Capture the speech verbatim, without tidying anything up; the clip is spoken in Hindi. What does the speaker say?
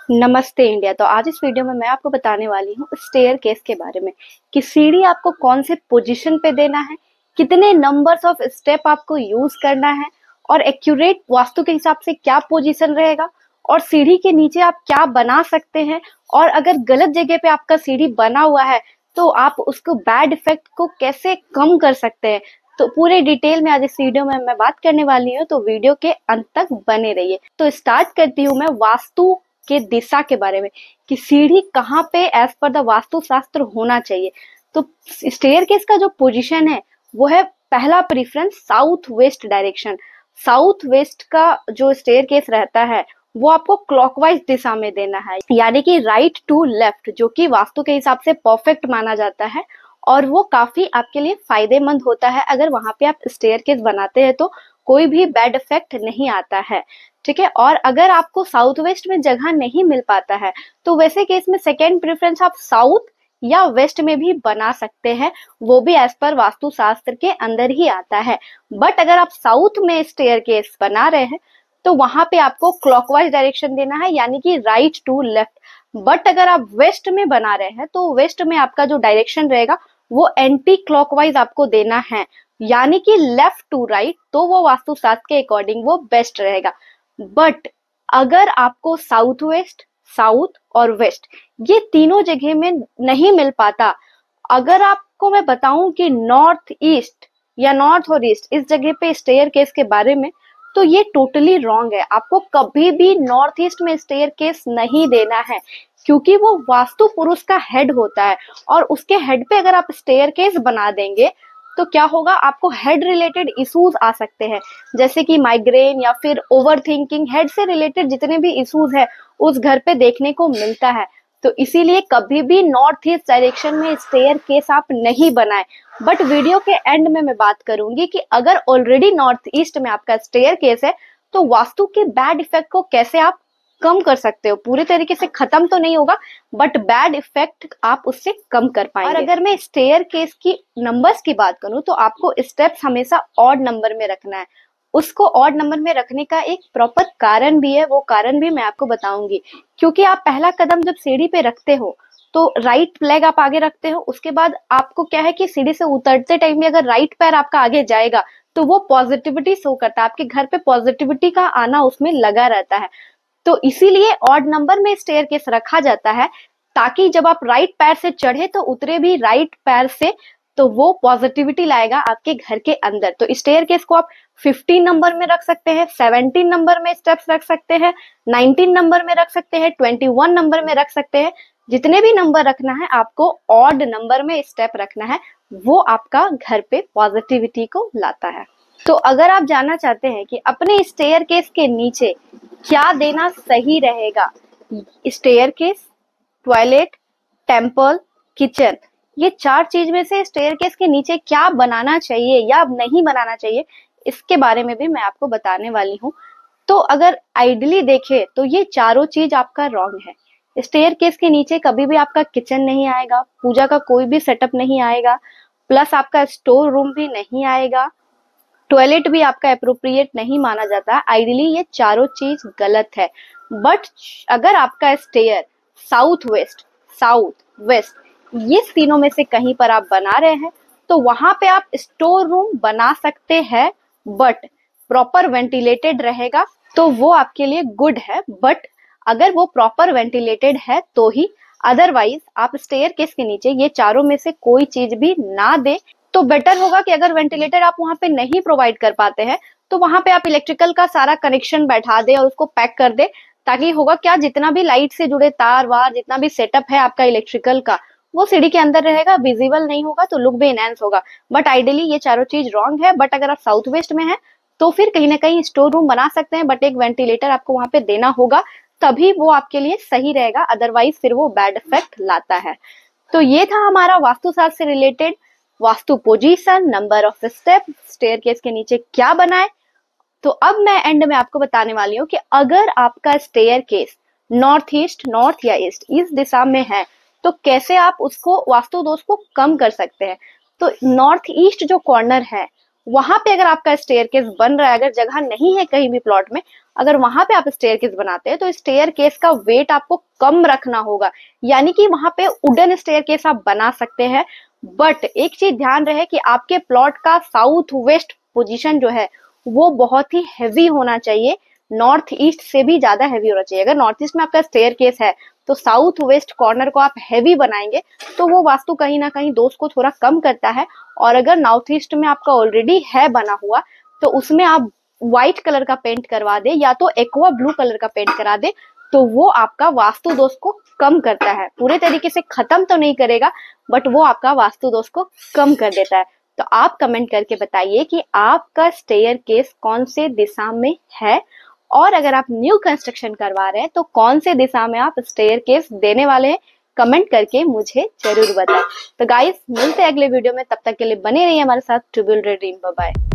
नमस्ते इंडिया। तो आज इस वीडियो में मैं आपको बताने वाली हूँ स्टेयर केस के बारे में कि सीढ़ी आपको कौन से पोजीशन पे देना है, कितने नंबर्स ऑफ स्टेप आपको यूज करना है और एक्यूरेट वास्तु के हिसाब से क्या पोजीशन रहेगा और सीढ़ी के नीचे आप क्या बना सकते हैं और अगर गलत जगह पे आपका सीढ़ी बना हुआ है तो आप उसको बैड इफेक्ट को कैसे कम कर सकते हैं। तो पूरे डिटेल में आज इस वीडियो में मैं बात करने वाली हूँ, तो वीडियो के अंत तक बने रहिए। तो स्टार्ट करती हूँ मैं वास्तु के दिशा के बारे में कि सीढ़ी कहाँ पे एज पर द वास्तु शास्त्र होना चाहिए। तो स्टेयर केस का जो पोजीशन है वो है पहला preference south west direction. South west का जो स्टेयर केस रहता है वो आपको क्लॉकवाइज दिशा में देना है, यानी कि राइट टू लेफ्ट, जो कि वास्तु के हिसाब से परफेक्ट माना जाता है और वो काफी आपके लिए फायदेमंद होता है। अगर वहां पे आप स्टेयर केस बनाते हैं तो कोई भी बैड इफेक्ट नहीं आता है, ठीक है। और अगर आपको साउथ वेस्ट में जगह नहीं मिल पाता है तो वैसे केस में सेकेंड प्रेफरेंस आप साउथ या वेस्ट में भी बना सकते हैं, वो भी एज पर वास्तु शास्त्र के अंदर ही आता है। बट अगर आप साउथ में स्टेयर केस बना रहे हैं तो वहां पे आपको क्लॉकवाइज डायरेक्शन देना है, यानी कि राइट टू लेफ्ट। बट अगर आप वेस्ट में बना रहे हैं तो वेस्ट में आपका जो डायरेक्शन रहेगा वो एंटी क्लॉकवाइज आपको देना है, यानी कि लेफ्ट टू राइट। तो वो वास्तु शास्त्र के अकॉर्डिंग वो बेस्ट रहेगा। बट अगर आपको साउथ वेस्ट, साउथ और वेस्ट ये तीनों जगह में नहीं मिल पाता, अगर आपको मैं बताऊं कि नॉर्थ ईस्ट या नॉर्थ और ईस्ट इस जगह पे स्टेयर केस के बारे में, तो ये टोटली रॉन्ग है। आपको कभी भी नॉर्थ ईस्ट में स्टेयर केस नहीं देना है, क्योंकि वो वास्तु पुरुष का हेड होता है और उसके हेड पे अगर आप स्टेयर केस बना देंगे तो क्या होगा, आपको हेड रिलेटेड इश्यूज आ सकते हैं, जैसे कि माइग्रेन या फिर ओवर थिंकिंग। हेड से रिलेटेड जितने भी इश्यूज है उस घर पे देखने को मिलता है। तो इसीलिए कभी भी नॉर्थ ईस्ट डायरेक्शन में स्टेयर केस आप नहीं बनाएं। बट वीडियो के एंड में मैं बात करूंगी कि अगर ऑलरेडी नॉर्थ ईस्ट में आपका स्टेयर केस है तो वास्तु के बैड इफेक्ट को कैसे आप कम कर सकते हो। पूरे तरीके से खत्म तो नहीं होगा बट बैड इफेक्ट आप उससे कम कर पाएंगे। और अगर मैं स्टेयर केस की नंबर्स की बात करूं तो आपको स्टेप्स हमेशा ऑड नंबर में रखना है। उसको ऑड नंबर में रखने का एक प्रॉपर कारण भी है, वो कारण भी मैं आपको बताऊंगी। क्योंकि आप पहला कदम जब सीढ़ी पे रखते हो तो राइट लेग आप आगे रखते हो, उसके बाद आपको क्या है कि सीढ़ी से उतरते टाइम में अगर राइट पैर आपका आगे जाएगा तो वो पॉजिटिविटी शो करता है, आपके घर पे पॉजिटिविटी का आना उसमें लगा रहता है। तो इसीलिए ऑड नंबर में स्टेयर केस रखा जाता है, ताकि जब आप राइट पैर से चढ़े तो उतरे भी राइट पैर से, तो वो पॉजिटिविटी लाएगा आपके घर के अंदर। तो स्टेयर केस को आप फिफ्टीन नंबर में रख सकते हैं, सेवनटीन नंबर में स्टेप्स रख सकते हैं, नाइनटीन नंबर में रख सकते हैं, ट्वेंटी वन नंबर में रख सकते हैं। जितने भी नंबर रखना है आपको ऑड नंबर में स्टेप रखना है, वो आपका घर पे पॉजिटिविटी को लाता है। तो अगर आप जानना चाहते हैं कि अपने स्टेयर केस के नीचे क्या देना सही रहेगा, staircase, toilet, temple, kitchen, ये चार चीज में से स्टेयर केस के नीचे क्या बनाना चाहिए या नहीं बनाना चाहिए, इसके बारे में भी मैं आपको बताने वाली हूँ। तो अगर आइडली देखे तो ये चारों चीज आपका रॉन्ग है। स्टेयर केस के नीचे कभी भी आपका किचन नहीं आएगा, पूजा का कोई भी सेटअप नहीं आएगा, प्लस आपका स्टोर रूम भी नहीं आएगा, टॉयलेट भी आपका अप्रोप्रिएट नहीं माना जाता। आइडियली ये चारों चीज गलत है। बट अगर आपका stair south west, south west ये तीनों में से कहीं पर आप बना रहे हैं तो वहां पे आप स्टोर रूम बना सकते हैं, बट प्रॉपर वेंटिलेटेड रहेगा तो वो आपके लिए गुड है। बट अगर वो प्रॉपर वेंटिलेटेड है तो ही, अदरवाइज आप स्टेयर केस के नीचे ये चारों में से कोई चीज भी ना दे तो बेटर होगा। कि अगर वेंटिलेटर आप वहां पे नहीं प्रोवाइड कर पाते हैं तो वहां पे आप इलेक्ट्रिकल का सारा कनेक्शन बैठा दे और उसको पैक कर दे, ताकि होगा क्या, जितना भी लाइट से जुड़े तार वार, जितना भी सेटअप है आपका इलेक्ट्रिकल का, वो सीढ़ी के अंदर रहेगा, विजिबल नहीं होगा, तो लुक भी एनहांस होगा। बट आइडियली ये चारों चीज रॉन्ग है। बट अगर आप साउथ वेस्ट में है तो फिर कहीं ना कहीं स्टोर रूम बना सकते हैं, बट एक वेंटिलेटर आपको वहां पे देना होगा, तभी वो आपके लिए सही रहेगा, अदरवाइज फिर वो बैड इफेक्ट लाता है। तो ये था हमारा वास्तुशास्त्र से related vastu position, number of step, staircase के नीचे क्या बनाए। तो अब मैं एंड में आपको बताने वाली हूँ कि अगर आपका staircase north east, north या ईस्ट इस दिशा में है तो कैसे आप उसको वास्तु दोष को कम कर सकते हैं। तो नॉर्थ ईस्ट जो कॉर्नर है वहां पे अगर आपका स्टेयरकेस बन रहा है, अगर जगह नहीं है कहीं भी प्लॉट में, अगर वहां पे आप स्टेयरकेस बनाते हैं तो स्टेयरकेस का वेट आपको कम रखना होगा, यानी कि वहां पे वुडन स्टेयरकेस आप बना सकते हैं। बट एक चीज ध्यान रहे कि आपके प्लॉट का साउथ वेस्ट पोजीशन जो है वो बहुत ही हैवी होना चाहिए, नॉर्थ ईस्ट से भी ज्यादा हैवी होना चाहिए। अगर नॉर्थ ईस्ट में आपका स्टेयरकेस है तो साउथ वेस्ट कॉर्नर को आप हैवी बनाएंगे तो वो वास्तु कहीं ना कहीं दोष को थोड़ा कम करता है। और अगर नॉर्थ ईस्ट में आपका ऑलरेडी है बना हुआ तो उसमें आप व्हाइट कलर का पेंट करवा दे या तो एक्वा ब्लू कलर का पेंट करा दे, तो वो आपका वास्तु दोष को कम करता है। पूरे तरीके से खत्म तो नहीं करेगा बट वो आपका वास्तु दोष को कम कर देता है। तो आप कमेंट करके बताइए कि आपका स्टेयरकेस कौन से दिशा में है, और अगर आप न्यू कंस्ट्रक्शन करवा रहे हैं तो कौन से दिशा में आप स्टेयरकेस देने वाले हैं, कमेंट करके मुझे जरूर बताएं। तो गाइस मिलते हैं अगले वीडियो में, तब तक के लिए बने रहिए हमारे साथ to build a dream. Bye bye.